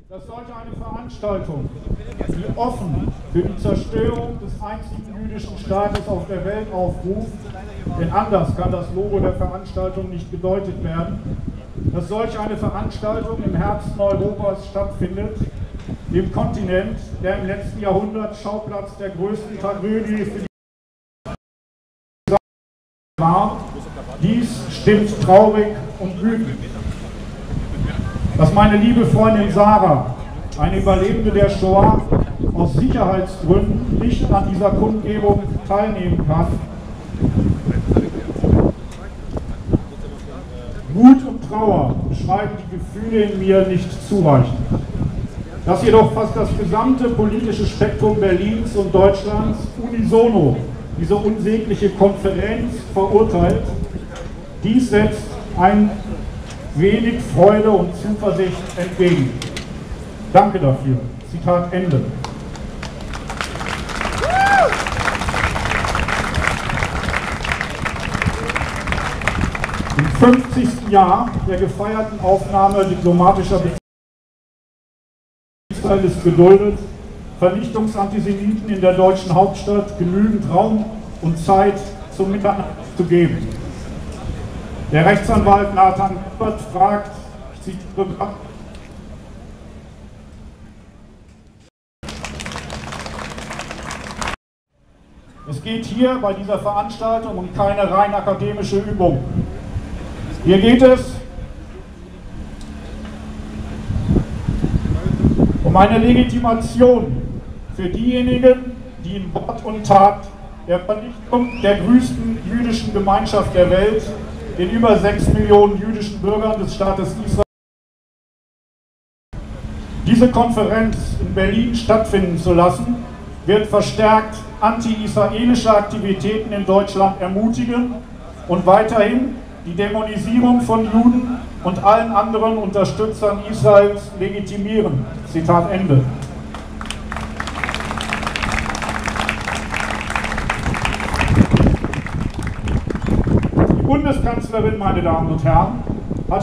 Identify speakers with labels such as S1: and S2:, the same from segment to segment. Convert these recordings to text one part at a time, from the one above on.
S1: dass solch eine Veranstaltung, die offen für die Zerstörung des einzigen jüdischen Staates auf der Welt aufruft, denn anders kann das Logo der Veranstaltung nicht gedeutet werden, dass solch eine Veranstaltung im Herzen Europas stattfindet, dem Kontinent, der im letzten Jahrhundert Schauplatz der größten Tragödie für die war. Dies stimmt traurig und wütend. Dass meine liebe Freundin Sarah, eine Überlebende der Shoah, aus Sicherheitsgründen nicht an dieser Kundgebung teilnehmen kann. Wut und Trauer beschreiben die Gefühle in mir nicht zureichend. Dass jedoch fast das gesamte politische Spektrum Berlins und Deutschlands unisono diese unsägliche Konferenz verurteilt, dies setzt ein wenig Freude und Zuversicht entgegen. Danke dafür. Zitat Ende. Im 50. Jahr der gefeierten Aufnahme diplomatischer Beziehungen Israel ist geduldet, Vernichtungsantisemiten in der deutschen Hauptstadt genügend Raum und Zeit zum Miteinander zu geben. Der Rechtsanwalt Nathan Ebert fragt, ich zitiere, es geht hier bei dieser Veranstaltung um keine rein akademische Übung. Hier geht es um eine Legitimation für diejenigen, die in Wort und Tat der Vernichtung der größten jüdischen Gemeinschaft der Welt, den über 6 Millionen jüdischen Bürgern des Staates Israel, diese Konferenz in Berlin stattfinden zu lassen, wird verstärkt anti-israelische Aktivitäten in Deutschland ermutigen und weiterhin die Dämonisierung von Juden und allen anderen Unterstützern Israels legitimieren. Zitat Ende. Die Bundeskanzlerin, meine Damen und Herren, hat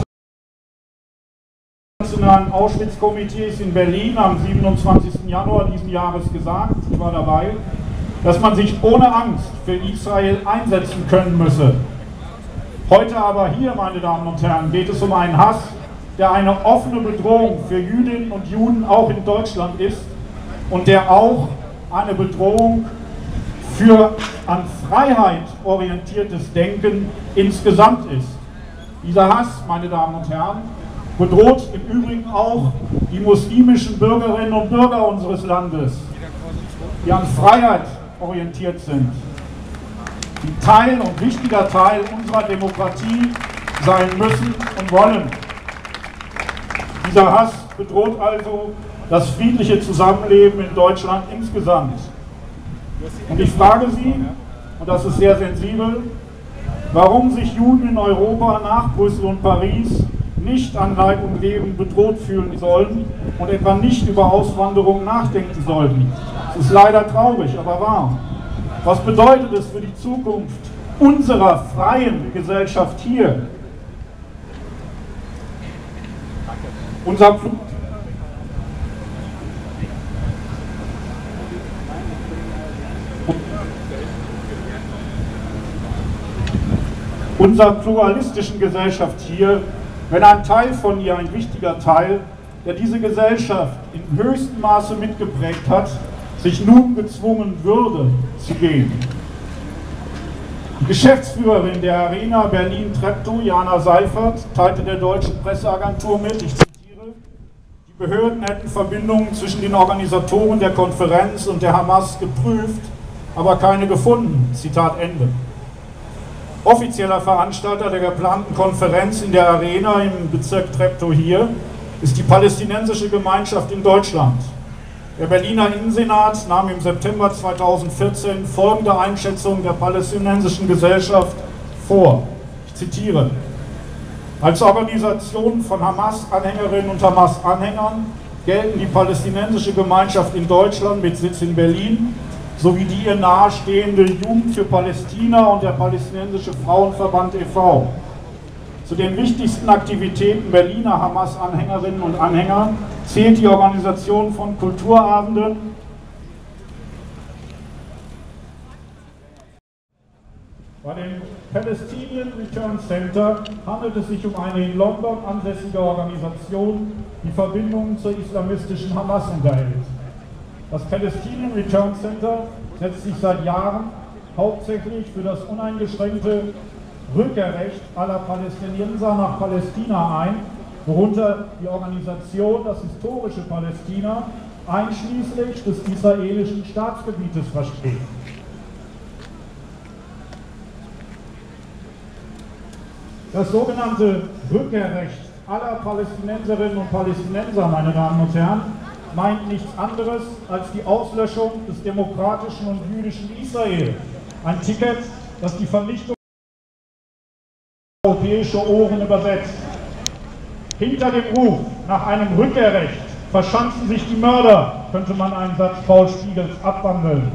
S1: des Nationalen Auschwitz-Komitees in Berlin am 27. Januar diesen Jahres gesagt, ich war dabei, dass man sich ohne Angst für Israel einsetzen können müsse. Heute aber hier, meine Damen und Herren, geht es um einen Hass, der eine offene Bedrohung für Jüdinnen und Juden auch in Deutschland ist und der auch eine Bedrohung für an Freiheit orientiertes Denken insgesamt ist. Dieser Hass, meine Damen und Herren, bedroht im Übrigen auch die muslimischen Bürgerinnen und Bürger unseres Landes, die an Freiheit orientiert sind, die Teil und wichtiger Teil unserer Demokratie sein müssen und wollen. Dieser Hass bedroht also das friedliche Zusammenleben in Deutschland insgesamt. Und ich frage Sie, und das ist sehr sensibel, warum sich Juden in Europa nach Brüssel und Paris nicht an Leib und Leben bedroht fühlen sollten und etwa nicht über Auswanderung nachdenken sollten. Es ist leider traurig, aber wahr. Was bedeutet es für die Zukunft unserer freien Gesellschaft hier? Unserer pluralistischen Gesellschaft hier, wenn ein Teil von ihr, ein wichtiger Teil, der diese Gesellschaft in höchstem Maße mitgeprägt hat, sich nun gezwungen würde zu gehen. Die Geschäftsführerin der Arena Berlin-Treptow, Jana Seifert, teilte der deutschen Presseagentur mit, ich zitiere, die Behörden hätten Verbindungen zwischen den Organisatoren der Konferenz und der Hamas geprüft, aber keine gefunden. Zitat Ende. Offizieller Veranstalter der geplanten Konferenz in der Arena im Bezirk Treptow hier ist die palästinensische Gemeinschaft in Deutschland. Der Berliner Innensenat nahm im September 2014 folgende Einschätzung der palästinensischen Gesellschaft vor. Ich zitiere: Als Organisation von Hamas-Anhängerinnen und Hamas-Anhängern gelten die palästinensische Gemeinschaft in Deutschland mit Sitz in Berlin sowie die ihr nahestehende Jugend für Palästina und der Palästinensische Frauenverband e.V. Zu den wichtigsten Aktivitäten Berliner Hamas-Anhängerinnen und Anhänger zählt die Organisation von Kulturabenden, bei dem Palestinian Return Center handelt es sich um eine in London ansässige Organisation, die Verbindungen zur islamistischen Hamas unterhält. Das Palestinian Return Center setzt sich seit Jahren hauptsächlich für das uneingeschränkte Rückkehrrecht aller Palästinenser nach Palästina ein, worunter die Organisation das historische Palästina einschließlich des israelischen Staatsgebietes versteht. Das sogenannte Rückkehrrecht aller Palästinenserinnen und Palästinenser, meine Damen und Herren, meint nichts anderes als die Auslöschung des demokratischen und jüdischen Israel. Ein Ticket, das die Vernichtung europäischer Ohren übersetzt. Hinter dem Ruf nach einem Rückkehrrecht verschanzen sich die Mörder, könnte man einen Satz Paul Spiegels abwandeln.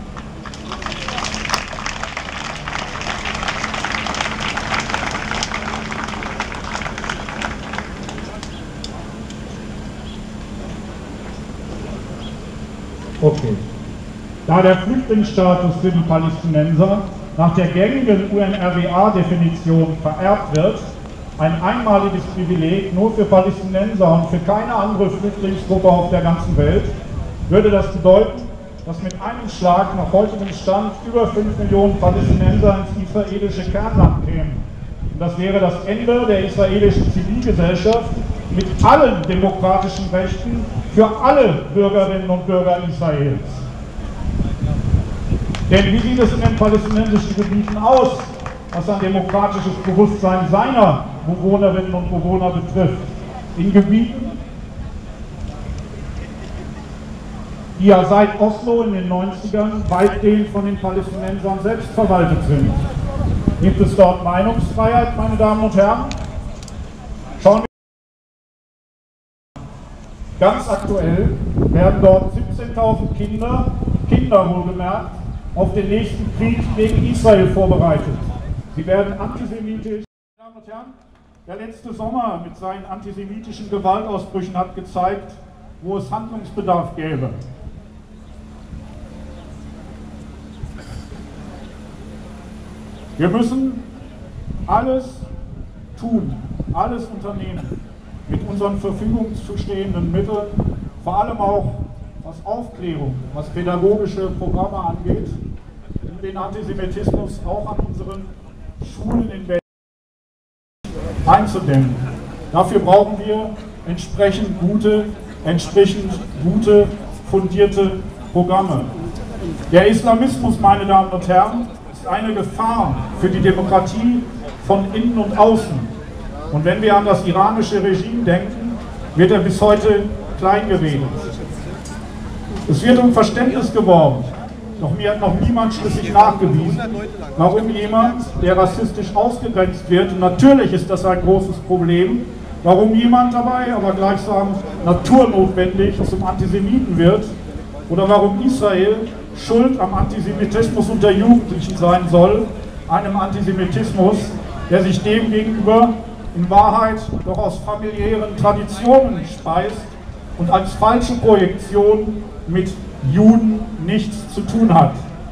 S1: Okay. Da der Flüchtlingsstatus für die Palästinenser nach der gängigen UNRWA-Definition vererbt wird, ein einmaliges Privileg nur für Palästinenser und für keine andere Flüchtlingsgruppe auf der ganzen Welt, würde das bedeuten, dass mit einem Schlag nach heutigem Stand über 5 Millionen Palästinenser ins israelische Kernland kämen. Und das wäre das Ende der israelischen Zivilgesellschaft mit allen demokratischen Rechten für alle Bürgerinnen und Bürger Israels. Denn wie sieht es in den palästinensischen Gebieten aus, was ein demokratisches Bewusstsein seiner Bewohnerinnen und Bewohner betrifft? In Gebieten, die ja seit Oslo in den 90ern weitgehend von den Palästinensern selbst verwaltet sind. Gibt es dort Meinungsfreiheit, meine Damen und Herren? Schauen wir. Ganz aktuell werden dort 17.000 Kinder wohlgemerkt, auf den nächsten Krieg gegen Israel vorbereitet. Sie werden antisemitisch. Meine Damen und Herren, der letzte Sommer mit seinen antisemitischen Gewaltausbrüchen hat gezeigt, wo es Handlungsbedarf gäbe. Wir müssen alles tun, alles unternehmen, mit unseren zur Verfügung zu stehenden Mitteln, vor allem auch was Aufklärung, was pädagogische Programme angeht, um den Antisemitismus auch an unseren Schulen in Berlin einzudämmen. Dafür brauchen wir entsprechend gute, fundierte Programme. Der Islamismus, meine Damen und Herren, ist eine Gefahr für die Demokratie von innen und außen. Und wenn wir an das iranische Regime denken, wird er bis heute klein geredet. Es wird um Verständnis geworben, doch mir hat noch niemand schlüssig nachgewiesen, warum jemand, der rassistisch ausgegrenzt wird, und natürlich ist das ein großes Problem, warum jemand dabei aber gleichsam naturnotwendig zum Antisemiten wird, oder warum Israel schuld am Antisemitismus unter Jugendlichen sein soll, einem Antisemitismus, der sich dem gegenüber in Wahrheit doch aus familiären Traditionen speist und als falsche Projektion mit Juden nichts zu tun hat.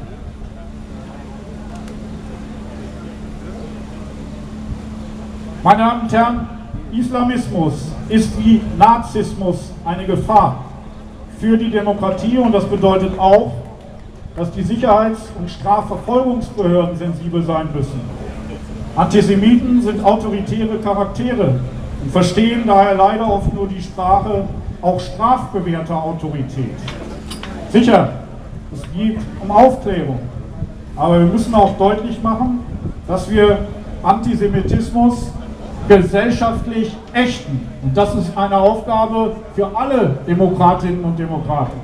S1: Meine Damen und Herren, Islamismus ist wie Nazismus eine Gefahr für die Demokratie, und das bedeutet auch, dass die Sicherheits- und Strafverfolgungsbehörden sensibel sein müssen. Antisemiten sind autoritäre Charaktere und verstehen daher leider oft nur die Sprache auch strafbewährter Autorität. Sicher, es geht um Aufklärung, aber wir müssen auch deutlich machen, dass wir Antisemitismus gesellschaftlich ächten. Und das ist eine Aufgabe für alle Demokratinnen und Demokraten.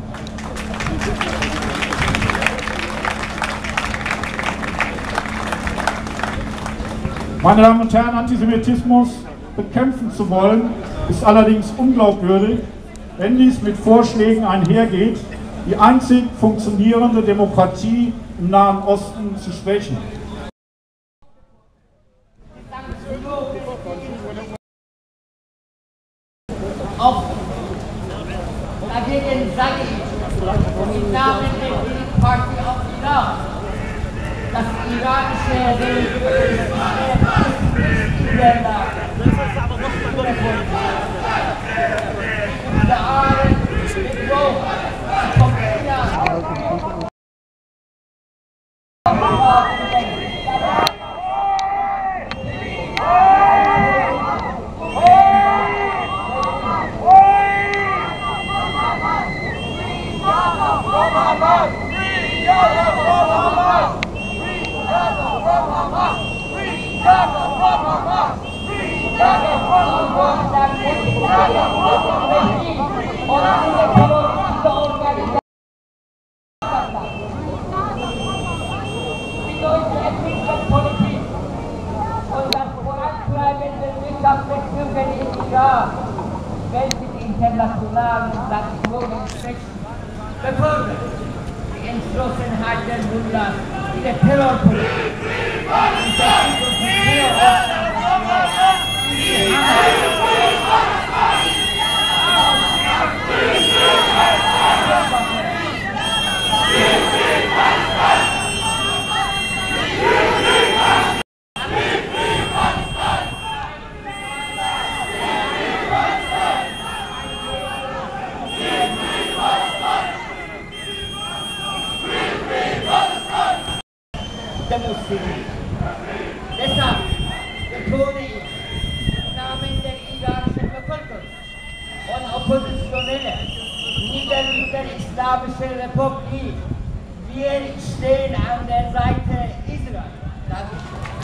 S1: Meine Damen und Herren, Antisemitismus bekämpfen zu wollen, ist allerdings unglaubwürdig, wenn dies mit Vorschlägen einhergeht, die einzig funktionierende Demokratie im Nahen Osten zu schwächen.
S2: Dagegen sage ich im Namen der Green Party of Iran, das iranische Regime in der Lage. Welche internationalen Sanktionen befördert die Entschlossenheit der Mullahs in der Terrorpolitik und der Deshalb betone ich im Namen der iranischen Bevölkerung und Oppositionelle, niederlich der Islamischen Republik, wir stehen an der Seite Israel. Danke.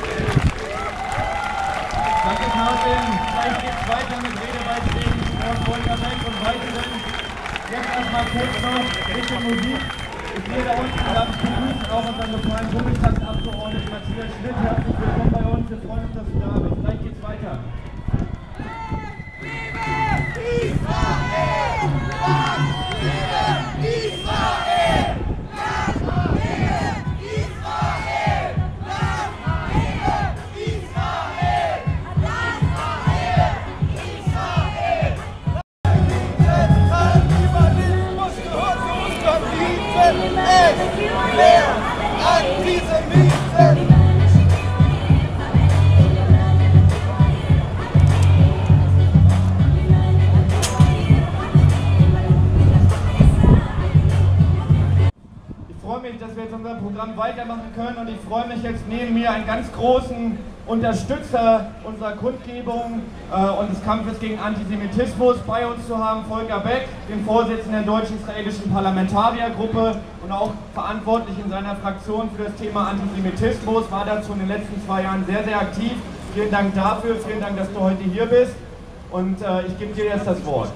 S3: Danke, Martin. Gleich geht es weiter mit Redebeiträgen von Volker Beck und weiteren. Jetzt erstmal kurz noch ein bisschen Musik. Ich will da unten ganz begrüßen, auch unseren lokalen Bundestagsabgeordneten Matthias Schmidt. Herzlich willkommen bei uns. Wir freuen uns, dass du da bist. Gleich geht's weiter. Dass wir jetzt unser Programm weitermachen können, und ich freue mich jetzt neben mir einen ganz großen Unterstützer unserer Kundgebung und des Kampfes gegen Antisemitismus bei uns zu haben, Volker Beck, den Vorsitzenden der deutsch-israelischen Parlamentariergruppe und auch verantwortlich in seiner Fraktion für das Thema Antisemitismus, war dazu in den letzten 2 Jahren sehr, sehr aktiv. Vielen Dank dafür, vielen Dank, dass du heute hier bist, und ich gebe dir jetzt das Wort.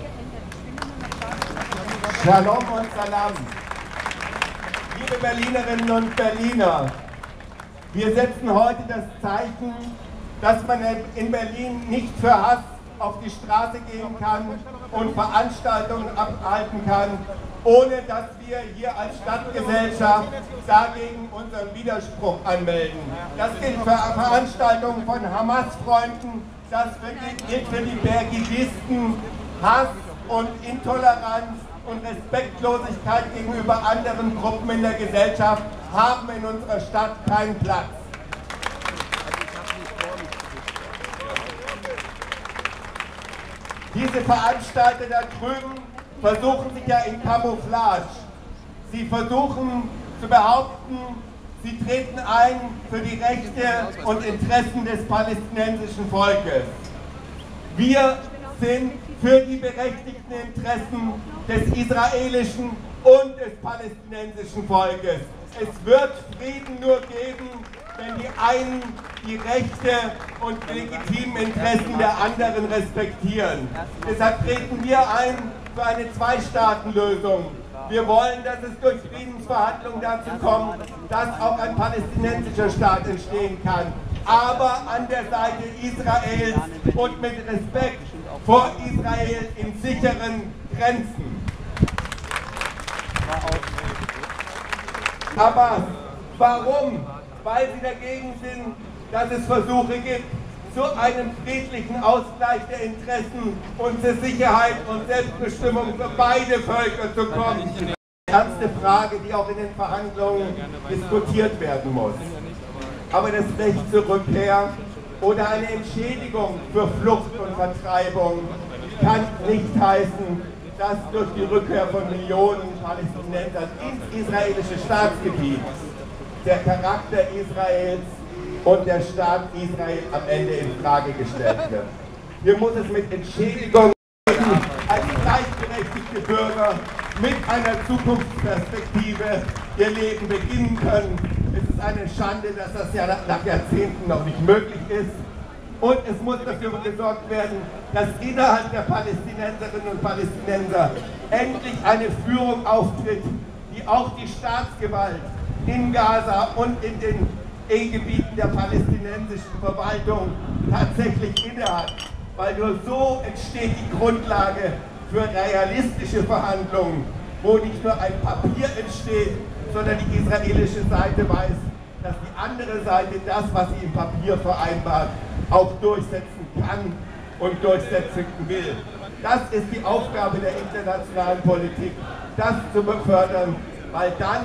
S4: Shalom und Salam. Liebe Berlinerinnen und Berliner, wir setzen heute das Zeichen, dass man in Berlin nicht für Hass auf die Straße gehen kann und Veranstaltungen abhalten kann, ohne dass wir hier als Stadtgesellschaft dagegen unseren Widerspruch anmelden. Das gilt für Veranstaltungen von Hamas-Freunden, das gilt für die Bergidisten. Hass und Intoleranz und Respektlosigkeit gegenüber anderen Gruppen in der Gesellschaft haben in unserer Stadt keinen Platz. Diese Veranstalter da drüben versuchen sich ja in Camouflage. Sie versuchen zu behaupten, sie treten ein für die Rechte und Interessen des palästinensischen Volkes. Wir sind für die berechtigten Interessen des israelischen und des palästinensischen Volkes. Es wird Frieden nur geben, wenn die einen die Rechte und legitimen Interessen der anderen respektieren. Deshalb treten wir ein für eine Zwei-Staaten-Lösung. Wir wollen, dass es durch Friedensverhandlungen dazu kommt, dass auch ein palästinensischer Staat entstehen kann. Aber an der Seite Israels und mit Respekt vor Israel in sicheren Grenzen. Hamas, warum? Weil sie dagegen sind, dass es Versuche gibt, zu einem friedlichen Ausgleich der Interessen und zur Sicherheit und Selbstbestimmung für beide Völker zu kommen. Eine ernste Frage, die auch in den Verhandlungen diskutiert werden muss. Aber das Recht zur Rückkehr oder eine Entschädigung für Flucht und Vertreibung kann nicht heißen, dass durch die Rückkehr von Millionen Palästinensern ins israelische Staatsgebiet der Charakter Israels und der Staat Israel am Ende in Frage gestellt wird. Hier muss es mit Entschädigung als gleichberechtigte Bürger mit einer Zukunftsperspektive ihr Leben beginnen können. Es ist eine Schande, dass das ja nach Jahrzehnten noch nicht möglich ist. Und es muss dafür gesorgt werden, dass innerhalb der Palästinenserinnen und Palästinenser endlich eine Führung auftritt, die auch die Staatsgewalt in Gaza und in den Gebieten der palästinensischen Verwaltung tatsächlich innehat. Weil nur so entsteht die Grundlage für realistische Verhandlungen, wo nicht nur ein Papier entsteht, sondern die israelische Seite weiß, dass die andere Seite das, was sie im Papier vereinbart, auch durchsetzen kann und durchsetzen will. Das ist die Aufgabe der internationalen Politik, das zu befördern, weil dann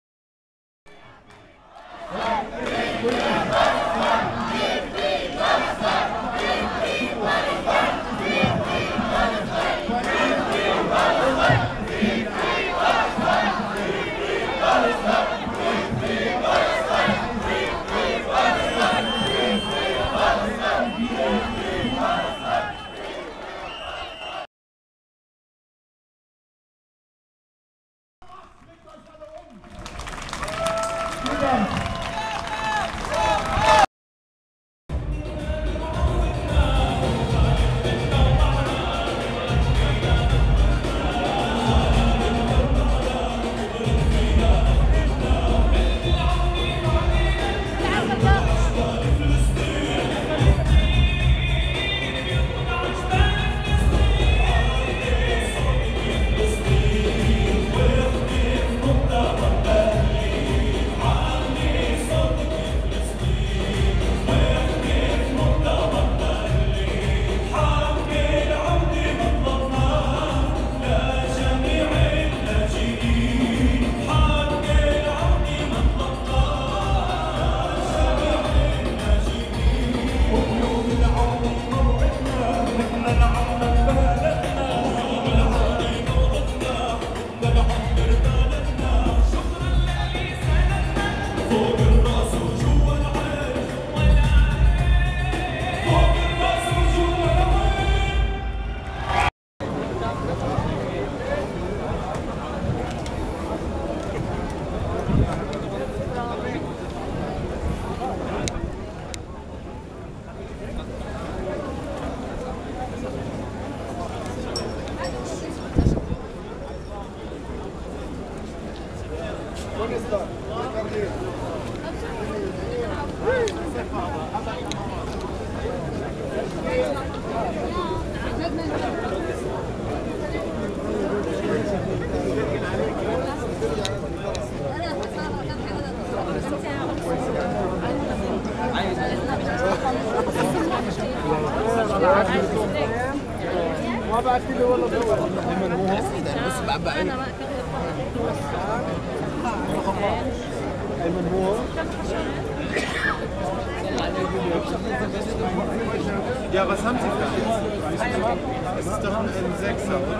S5: Ja, was haben Sie für eins? Das ist doch ein Sechser, oder?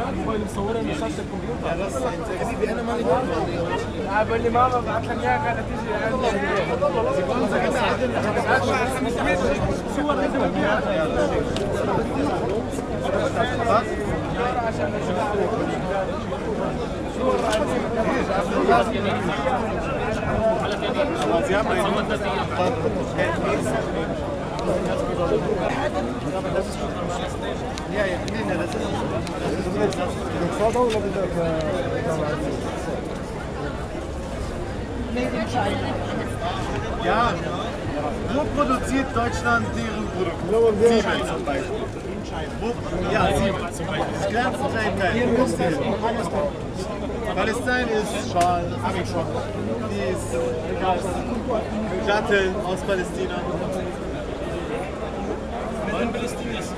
S5: Ja, das ist ein Sechser. Sie wollen aber Sie haben einen ja, wo produziert Deutschland deren Produkte? Siemens zum Beispiel. Ja, Siemens zum Beispiel. Das kleinste Kleinteil. Palästina ist Schal, habe ich schon. Die ist Datteln aus Palästina.
S6: en Palestinas.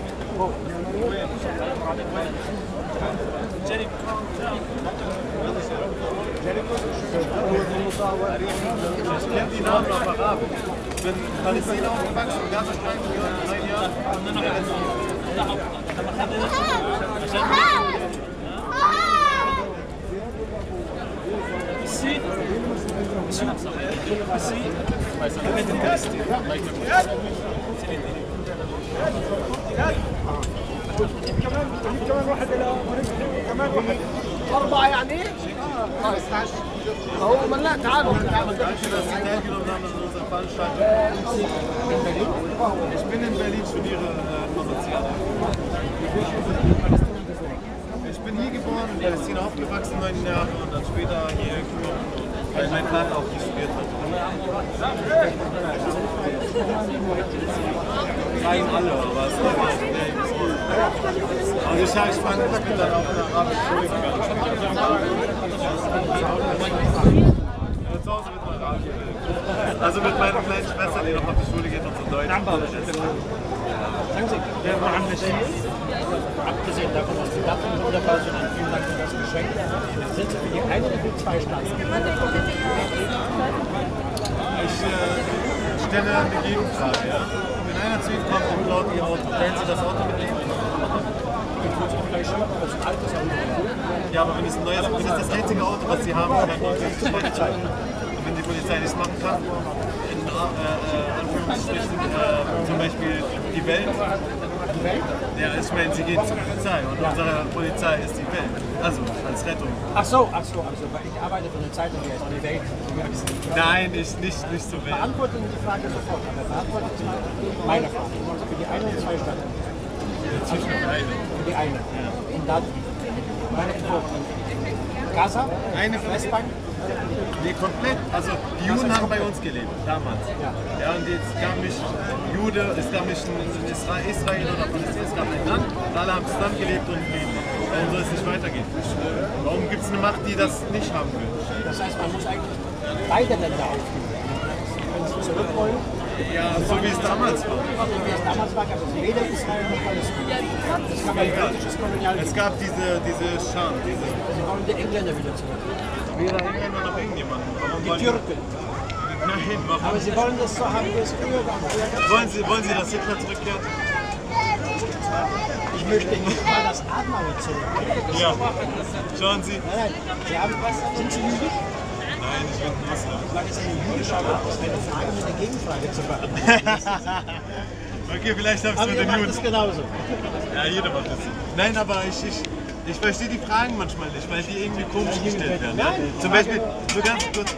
S5: Ich kenne die Namen auf Arabisch. Ich bin in Palästina aufgewachsen, Gazastreifen gehört, 9 Jahre.
S6: Ici,
S7: أربعة يعني؟ اه 16 هو من لا تعالوا
S5: Danke, dass Sie teilgenommen haben an unserer Veranstaltung. Ich bin in Berlin, studiere Informatik. Ich bin hier geboren, in Palästina aufgewachsen, 9 Jahre und dann später hier gekommen, weil mein Vater auch hier studiert hat. Rein alle, aber es war nicht der Also ich bin dann auch in der arabischen Schule gegangen. Zu Hause wird man Arabisch geredet. Also mit meiner kleinen Schwester, die noch auf die Schule geht und so Deutsch.
S8: Sagen Sie, wer woanders hier ist, abgesehen davon, dass die Daten wunderbar sind, vielen Dank für das Geschenk, sind Sie für die eine oder für die 2 Staaten?
S5: Ich stelle eine Gegenfrage, ja? Wenn einer zu Ihnen kommt und klaut Ihr Auto, wählen Sie das Auto mit ihm? Ja, aber wenn es ein neues, wenn es das einzige Auto, was Sie haben, dann wollen Sie die Polizei. Und wenn die Polizei nichts machen kann, in Anführungsstrichen zum Beispiel die Welt.
S8: Die Welt?
S5: Ja, ich meine, Sie gehen zur Polizei und unsere Polizei ist die Welt. Also als Rettung.
S8: Ach so, weil ich arbeite für eine Zeitung, die heißt Die Welt.
S5: Nein, nicht zur Welt.
S8: Beantworten Sie die Frage sofort, aber beantworten Sie meine Frage. Für die eine oder 2 Staaten?
S5: Zwischen beiden.
S8: Für die eine. Und dann meine Info. Gaza?
S5: Eine
S8: Westbank?
S5: Nee, komplett. Also die Juden haben bei uns gelebt, damals. Ja, und jetzt gab mich Jude, es gab nicht Israel oder Palästina, es gab ein Land, alle haben zusammengelebt und Frieden. Warum soll es nicht weitergehen? Warum gibt es eine Macht, die das nicht haben will?
S8: Das heißt, man muss eigentlich beide Länder aufgeben. Wenn Sie zurück wollen,
S5: Ja, so wie es damals war.
S8: wie es damals war, gab es weder Israel noch Palästina. Das gab ein britisches Kolonialgebiet.
S5: Es gab diese Scham,
S8: Sie wollen die Engländer wieder zurück.
S5: weder Engländer noch irgendjemanden. Warum
S8: Die Türken.
S5: Nein, warum?
S8: Aber Sie wollen das so haben, wie es früher war.
S5: Wollen Sie, dass Hitler zurückkehrt?
S8: Ich möchte nicht mal das Adenauer zurück.
S5: Ja. Schauen Sie.
S8: Nein, Sie haben, sind Sie jüdisch?
S5: Nein, ich bin Muslim.
S8: Weil es eine jüdische Art ist, eine Frage mit einer Gegenfrage zu beantworten.
S5: Okay, vielleicht habe ich es
S8: Aber
S5: mit
S8: ihr
S5: den
S8: macht
S5: Juden.
S8: es genauso.
S5: Ja, jeder macht das. Nein, aber ich verstehe die Fragen manchmal nicht, weil die irgendwie komisch gestellt werden. Ja? Zum Beispiel, so ganz kurz.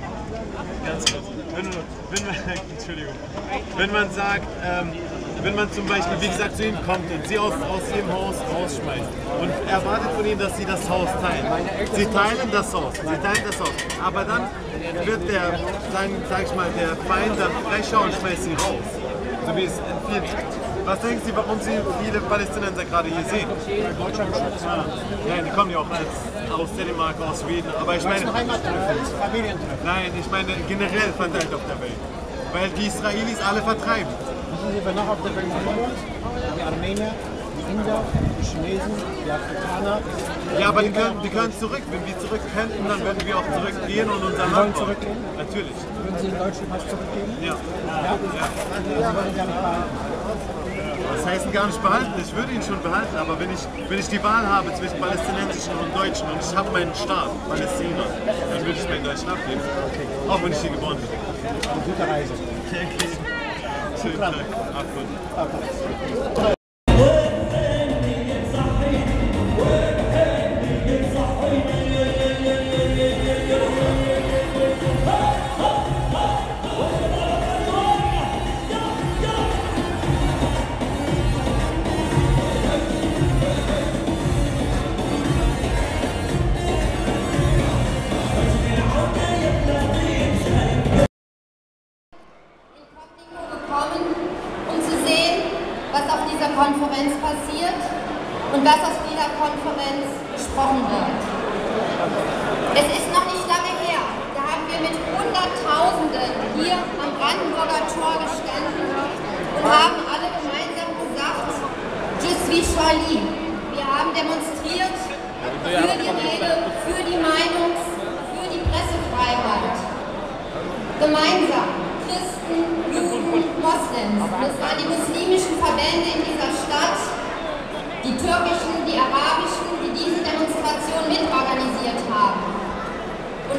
S5: Entschuldigung. Wenn man sagt, wenn man zum Beispiel, wie gesagt, zu Ihnen kommt und Sie aus Ihrem Haus rausschmeißt und erwartet von Ihnen, dass Sie das Haus teilen. Sie teilen das Haus, aber dann wird der, sag ich mal, der Feind dann frecher und schmeißt Sie raus. So wie es in vielen. Was denken Sie, warum Sie viele Palästinenser gerade hier sehen? Nein, die kommen ja auch aus Dänemark, aus Schweden, aber ich meine... Nein, ich meine generell verteilt auf der Welt. Weil die Israelis alle vertreiben.
S8: Wissen Sie, wer noch auf der Welt wohnt? Die Armenier, die Inder, die Chinesen, die Afrikaner.
S5: Ja, aber die können zurück. Wenn wir zurück könnten, dann würden wir auch zurückgehen und unser Land bauen.
S8: Zurückgehen?
S5: Natürlich.
S8: Würden Sie den deutschen Pass zurückgeben?
S5: Ja.
S8: Ja? Sie wollen gar nicht behalten.
S5: Das heißt gar nicht behalten, ich würde ihn schon behalten, aber wenn ich die Wahl habe zwischen Palästinensischen und Deutschen und ich habe meinen Staat, Palästina, dann würde ich meinen Deutschen abgeben. Auch wenn ich hier geboren bin.
S8: Eine gute Reise.
S5: Okay. Schönen Tag. Abfahrt.
S9: Um zu sehen, was auf dieser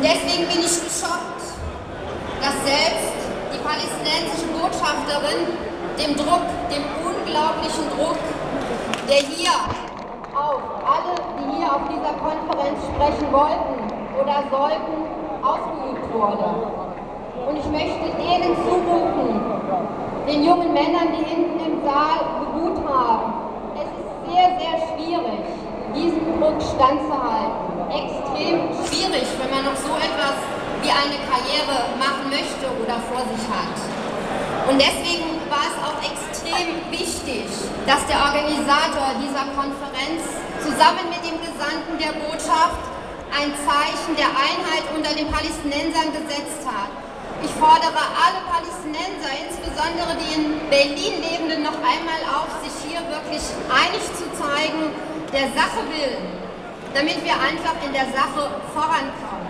S6: deswegen bin ich geschockt, dass selbst die palästinensische Botschafterin dem Druck, dem unglaublichen Druck, der hier auf alle, die hier auf dieser Konferenz sprechen wollten oder sollten, ausgeübt wurde. Und ich möchte denen zurufen, den jungen Männern, die hinten im Saal geruht haben, es ist sehr, sehr schwierig, diesem Druck standzuhalten. Extrem schwierig, wenn man noch so etwas wie eine Karriere machen möchte oder vor sich hat. Und deswegen war es auch extrem wichtig, dass der Organisator dieser Konferenz zusammen mit dem Gesandten der Botschaft ein Zeichen der Einheit unter den Palästinensern gesetzt hat. Ich fordere alle Palästinenser, insbesondere die in Berlin Lebenden, noch einmal auf, sich hier wirklich einig zu zeigen, der Sache willen, damit wir einfach in der Sache vorankommen.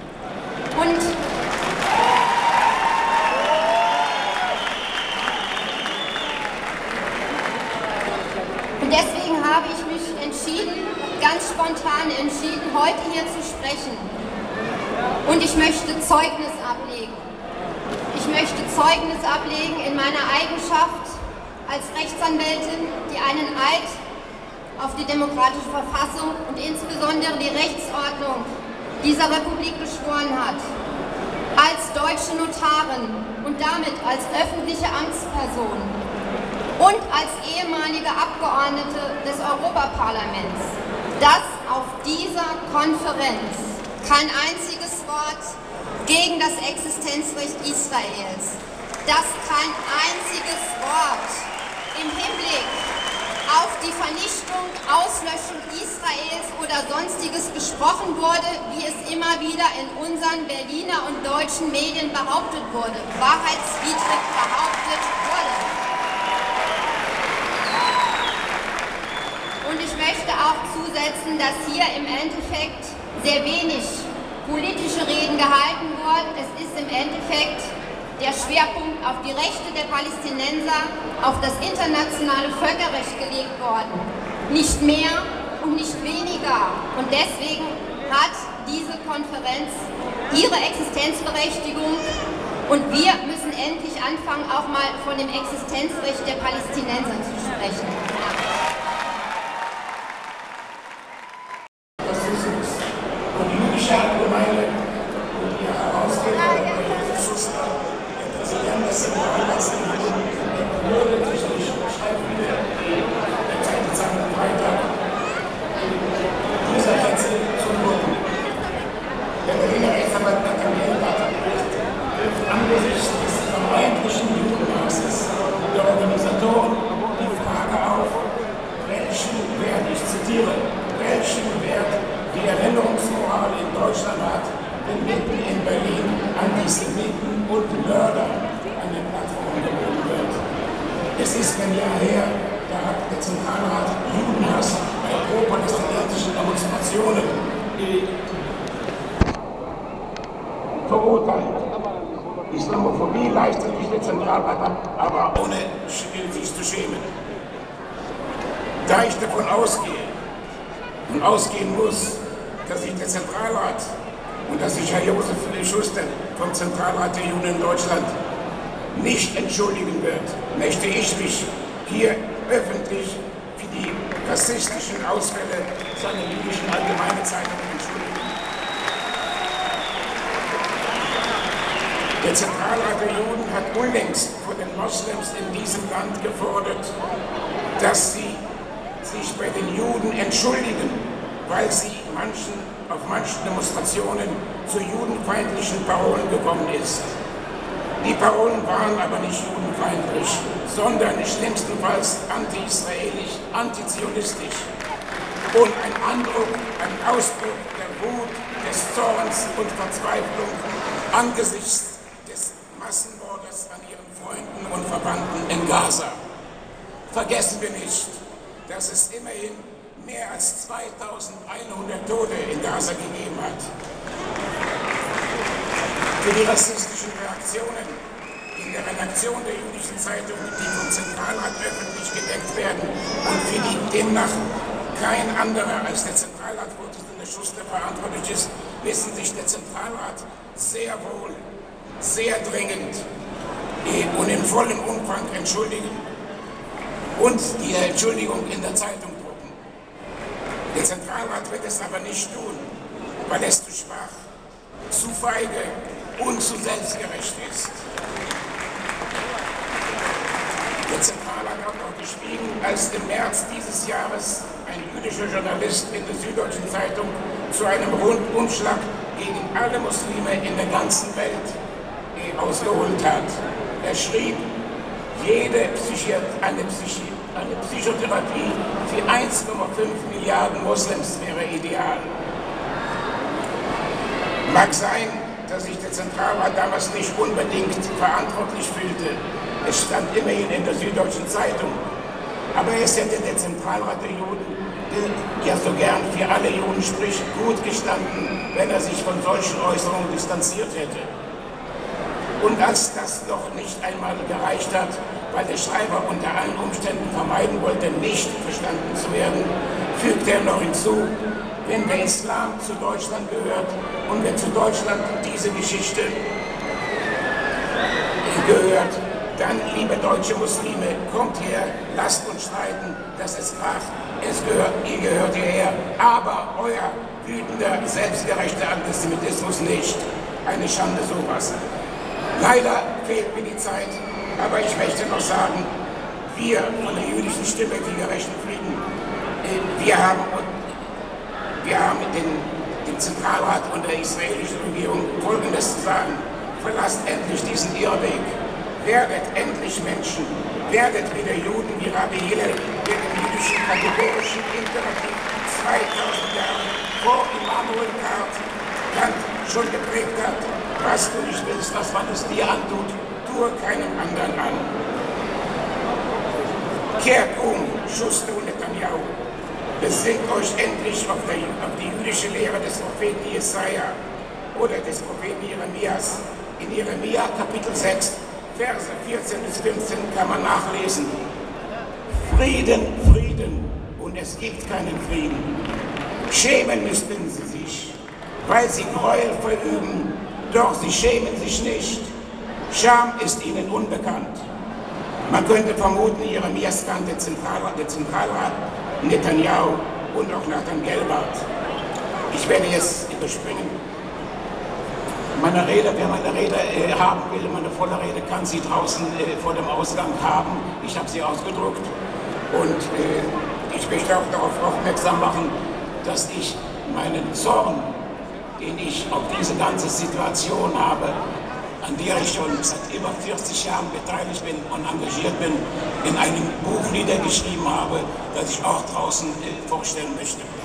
S6: Und deswegen habe ich mich entschieden, ganz spontan entschieden, heute hier zu sprechen. Und ich möchte Zeugnis ablegen. Ich möchte Zeugnis ablegen in meiner Eigenschaft als Rechtsanwältin, die einen Eid auf die demokratische Verfassung und insbesondere die Rechtsordnung dieser Republik geschworen hat. Als deutsche Notarin und damit als öffentliche Amtsperson und als ehemalige Abgeordnete des Europaparlaments, dass auf dieser Konferenz kein einziges Wort gegen das Existenzrecht Israels, dass kein einziges Wort im Hinblick auf die Vernichtung, Auslöschung Israels oder Sonstiges gesprochen wurde, wie es immer wieder in unseren Berliner und deutschen Medien behauptet wurde, wahrheitswidrig behauptet wurde. Und ich möchte auch zusetzen, dass hier im Endeffekt sehr wenig politische Reden gehalten wurden. Es ist im Endeffekt der Schwerpunkt auf die Rechte der Palästinenser, auf das internationale Völkerrecht gelegt worden. Nicht mehr und nicht weniger. Und deswegen hat diese Konferenz ihre Existenzberechtigung. Und wir müssen endlich anfangen, auch mal von dem Existenzrecht der Palästinenser zu sprechen.
S9: Angesichts des vermeintlichen Judenhasses der Organisatoren die Frage auf, welchen Wert, ich zitiere, welchen Wert die Erinnerungsmoral in Deutschland hat, wenn mitten in Berlin Antisemiten und Mörder an den Plattformen geboten wird. Es ist ein Jahr her, da hat der Zentralrat Judenhass bei pro-palästinensischen Demonstrationen verurteilt. Islamophobie leistet sich der Zentralrat ab, aber ohne sich zu schämen. Da ich davon ausgehe und ausgehen muss, dass sich der Zentralrat und dass sich Herr Josef Schuster vom Zentralrat der Juden in Deutschland nicht entschuldigen wird, möchte ich mich hier öffentlich für die rassistischen Ausfälle seiner jüdischen Allgemeinen Zeitung entschuldigen. Der Zentralrat der Juden hat unlängst von den Moslems in diesem Land gefordert, dass sie sich bei den Juden entschuldigen, weil sie auf manchen Demonstrationen zu judenfeindlichen Parolen gekommen ist. Die Parolen waren aber nicht judenfeindlich, sondern schlimmstenfalls anti-israelisch, antizionistisch und ein Andruck, ein Ausdruck der Wut, des Zorns und Verzweiflung angesichts des Massenmordes an ihren Freunden und Verwandten in Gaza. Vergessen wir nicht, dass es immerhin mehr als 2100 Tote in Gaza gegeben hat. Für die rassistischen Reaktionen in der Redaktion der jüdischen Zeitung, die vom Zentralrat öffentlich gedeckt werden und für die demnach kein anderer als der Zentralratsvorsitzende Schuster verantwortlich ist, müssen sich der Zentralrat sehr wohl, sehr dringend und in vollem Umfang entschuldigen und die Entschuldigung in der Zeitung drucken. Der Zentralrat wird es aber nicht tun, weil es zu schwach, zu feige und zu selbstgerecht ist. Der Zentralrat hat noch geschwiegen, als im März dieses Jahres ein jüdischer Journalist in der Süddeutschen Zeitung zu einem Rundumschlag gegen alle Muslime in der ganzen Welt ausgeholt hat. Er schrieb, eine Psychotherapie für 1,5 Milliarden Moslems wäre ideal. Mag sein, dass sich der Zentralrat damals nicht unbedingt verantwortlich fühlte. Es stand immerhin in der Süddeutschen Zeitung. Aber es hätte der Zentralrat der Juden, der ja so gern für alle Juden spricht, gut gestanden, wenn er sich von solchen Äußerungen distanziert hätte. Und als das noch nicht einmal gereicht hat, weil der Schreiber unter allen Umständen vermeiden wollte, nicht verstanden zu werden, fügte er noch hinzu, wenn der Islam zu Deutschland gehört und wenn zu Deutschland diese Geschichte gehört, dann, liebe deutsche Muslime, kommt her, lasst uns streiten, dass es kracht, ihr gehört hierher, aber euer wütender, selbstgerechter Antisemitismus nicht. Eine Schande sowas. Leider fehlt mir die Zeit, aber ich möchte noch sagen, wir von der jüdischen Stimme für gerechten Frieden, wir haben dem Zentralrat und der israelischen Regierung Folgendes zu sagen: Verlasst endlich diesen Irrweg, werdet endlich Menschen, werdet wieder Juden wie Rabbi Hillel, der den jüdischen kategorischen Imperativ 2000 Jahre vor Immanuel Kant schon geprägt hat. Was du nicht willst, dass man es dir antut, tue keinem anderen an. Kehrt Schuster Netanyahu. Besinnt euch endlich auf die jüdische Lehre des Propheten Jesaja oder des Propheten Jeremias. In Jeremia Kapitel 6, Verse 14 bis 15 kann man nachlesen. Frieden, Frieden, und es gibt keinen Frieden. Schämen müssten sie sich, weil sie Gräuel verüben, doch sie schämen sich nicht. Scham ist ihnen unbekannt. Man könnte vermuten, Jeremias kannte der Zentralrat, Netanyahu und auch Nathan Gelbart. Ich werde jetzt überspringen. Wer meine Rede haben will, meine volle Rede, kann sie draußen vor dem Ausgang haben. Ich habe sie ausgedruckt und ich möchte auch darauf aufmerksam machen, dass ich meinen Zorn, den ich auf diese ganze Situation habe, an der ich schon seit über 40 Jahren beteiligt bin und engagiert bin, in einem Buch niedergeschrieben habe, das ich auch draußen vorstellen möchte.